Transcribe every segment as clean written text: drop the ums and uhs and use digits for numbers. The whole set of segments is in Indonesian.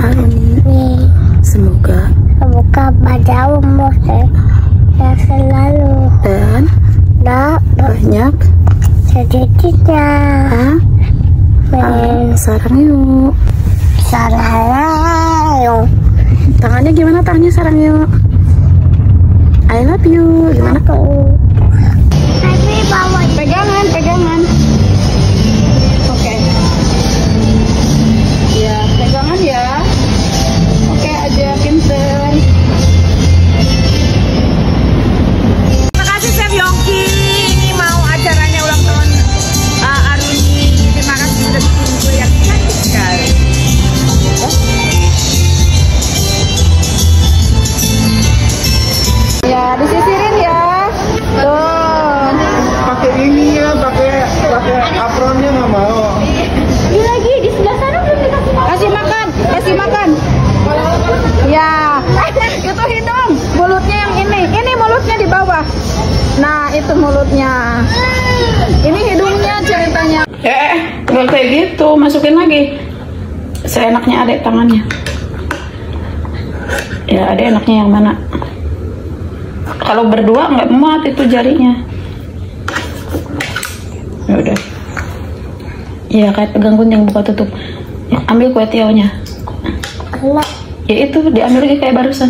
Aruni. Semoga pada umur yang selalu dan banyak sedikitnya. Sarang yuk. Tangannya gimana? Tangannya sarang yuk. I love you. Gimana kau? Pegangan. Oke. Ya, pegangan ya. Oke aja, pinter. Terima kasih Chef Yongki. Ini mau acaranya ulang tahun Aruni. Terima kasih sudah bikin kue yang cantik sekali. Ya, disisirin ya. Tuh. Pakai ini ya, pakai apronnya nggak mau. Ini lagi di sebelah sana belum dikasih makan. Kasih makan. Ya, itu hidung. Mulutnya yang ini mulutnya di bawah. Nah, itu mulutnya. Ini hidungnya ceritanya. Nggak kayak gitu, masukin lagi. Seenaknya adek tangannya. Ya, adek enaknya yang mana? Kalau berdua nggak muat itu jarinya. Ya udah. Ya kayak pegang gunting buka tutup. Ya, ambil kue tiaonya. Ya itu diambil lagi kayak barusan.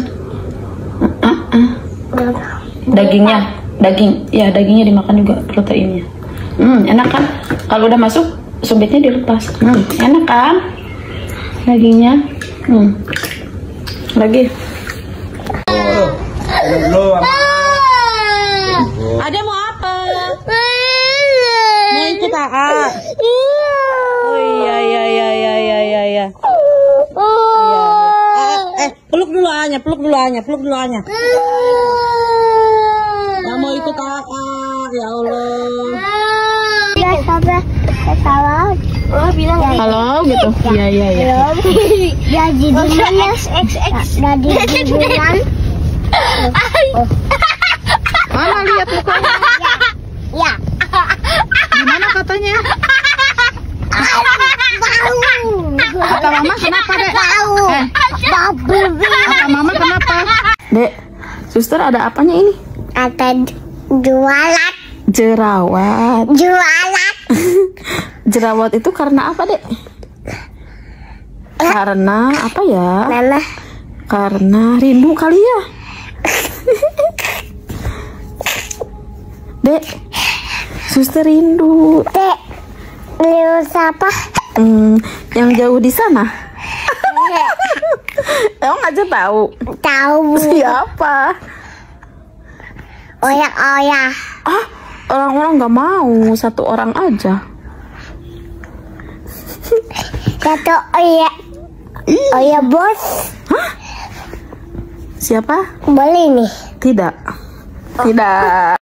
Dagingnya dimakan juga, proteinnya. Enak kan? Kalau udah masuk subitnya dilepas. Enak kan? Dagingnya. Lagi. Ada mau apa? Mau ikut AA? Oh iya. Peluk dulu Anya. Nggak mau ikut AA, ya Allah. Oh, bilang halo gitu. Iya. Jadi dimana XX? Jadi dimana? Mana lihat mukanya? Ya. Gimana katanya? Kata mama kenapa, Dek? Kata mama kenapa? Dek, suster ada apanya ini? Ada jualan. Jerawat. Jerawat itu karena apa, Dek? Karena apa ya? Karena rindu kali ya. Dek, suster rindu. Dek, rindu siapa? Yang jauh di sana. Emang aja tahu? Tahu. Siapa? Oya. Orang-orang nggak mau, satu orang aja. Kata Oya. Oya bos. Hah? Siapa? Boleh nih? Tidak.